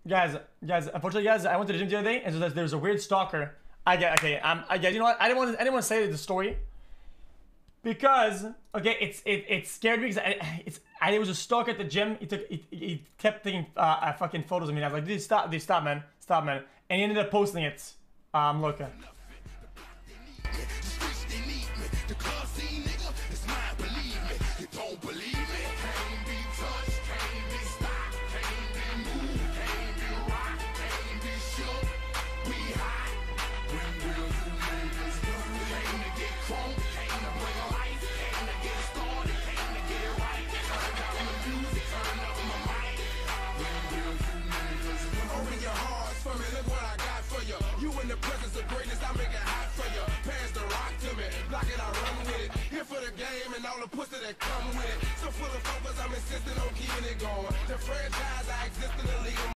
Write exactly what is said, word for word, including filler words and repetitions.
Guys, guys, unfortunately, guys, I went to the gym the other day, and so there's, there's a weird stalker. I get, okay, um, I get, you know what? I didn't want, to, I didn't want to say the story because, okay, it's it it scared me because I, it's I was a stalker at the gym. He took, he, he kept taking uh, uh, fucking photos of me. And I was like, dude, stop, dude, stop, man, stop, man. And he ended up posting it. Um, look. And all the pussy that come with it. So full of focus, I'm insisting on keeping it going. The franchise, I exist in the league.